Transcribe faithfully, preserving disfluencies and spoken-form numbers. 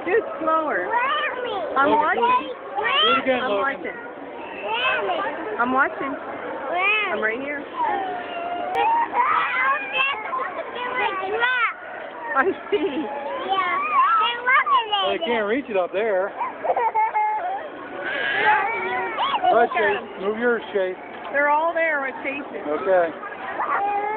Do it slower. I'm Logan, watching. Do it again, I'm Logan. watching. I'm watching. I'm right here. I see. Well, you can't reach it up there. All right, Chase. Move yours, Chase. They're all there with Chase. Okay.